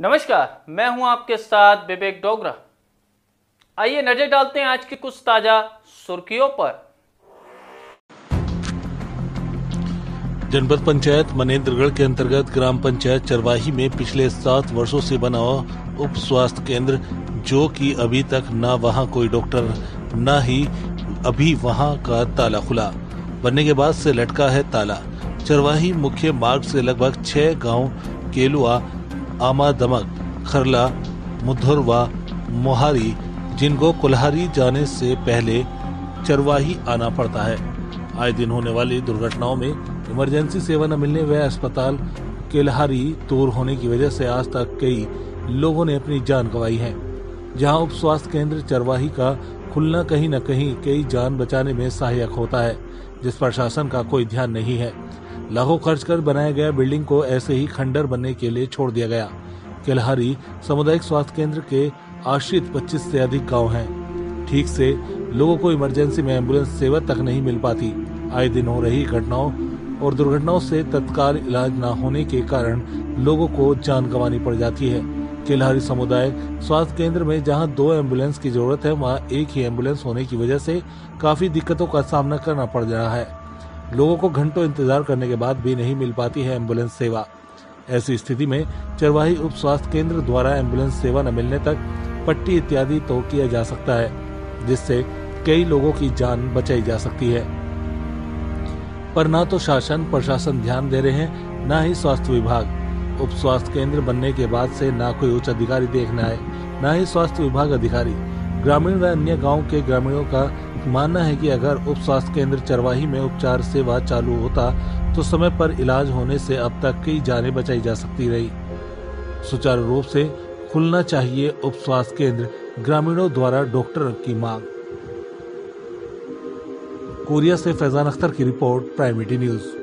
नमस्कार, मैं हूं आपके साथ विवेक डोगरा। आइए नजर डालते हैं आज की कुछ ताजा सुर्खियों पर। जनपद पंचायत मनेंद्रगढ़ के अंतर्गत ग्राम पंचायत चरवाही में पिछले 7 वर्षों से बना उप स्वास्थ्य केंद्र, जो कि अभी तक न वहां कोई डॉक्टर न ही अभी वहां का ताला खुला। बनने के बाद से लटका है ताला। चरवाही मुख्य मार्ग से लगभग 6 गांव केलुआ, आमादमक, खरला, मुद्धरवा, मोहारी, जिनको कुल्हारी जाने से पहले चरवाही आना पड़ता है। आए दिन होने वाली दुर्घटनाओं में इमरजेंसी सेवा न मिलने व अस्पताल केल्हारी दूर होने की वजह से आज तक कई लोगों ने अपनी जान गंवाई है। जहां उप स्वास्थ्य केंद्र चरवाही का खुलना कहीं न कहीं कई जान बचाने में सहायक होता है, जिस पर शासन का कोई ध्यान नहीं है। लाखों खर्च कर बनाया गया बिल्डिंग को ऐसे ही खंडर बनने के लिए छोड़ दिया गया। केल्हारी सामुदायिक स्वास्थ्य केंद्र के आश्रित 25 से अधिक गांव हैं। ठीक से लोगों को इमरजेंसी में एम्बुलेंस सेवा तक नहीं मिल पाती। आए दिन हो रही घटनाओं और दुर्घटनाओं से तत्काल इलाज न होने के कारण लोगों को जान गंवानी पड़ जाती है। केल्हारी समुदाय स्वास्थ्य केंद्र में जहां 2 एम्बुलेंस की जरूरत है, वहां एक ही एम्बुलेंस होने की वजह से काफी दिक्कतों का सामना करना पड़ रहा है। लोगों को घंटों इंतजार करने के बाद भी नहीं मिल पाती है एम्बुलेंस सेवा। ऐसी स्थिति में चरवाही उप स्वास्थ्य केंद्र द्वारा एम्बुलेंस सेवा न मिलने तक पट्टी इत्यादि तो किया जा सकता है, जिससे कई लोगों की जान बचाई जा सकती है। पर ना तो शासन प्रशासन ध्यान दे रहे हैं, ना ही स्वास्थ्य विभाग। उप स्वास्थ्य केंद्र बनने के बाद से ना कोई उच्च अधिकारी देखने आए, ना ही स्वास्थ्य विभाग अधिकारी। ग्रामीण व अन्य गांव के ग्रामीणों का मानना है कि अगर उप स्वास्थ्य केंद्र चरवाही में उपचार सेवा चालू होता तो समय पर इलाज होने से अब तक कई जानें बचाई जा सकती रही। सुचारू रूप से खुलना चाहिए उप स्वास्थ्य केंद्र, ग्रामीणों द्वारा डॉक्टर की मांग। कोरिया से फैजान अख्तर की रिपोर्ट, प्राइम मीडिया न्यूज।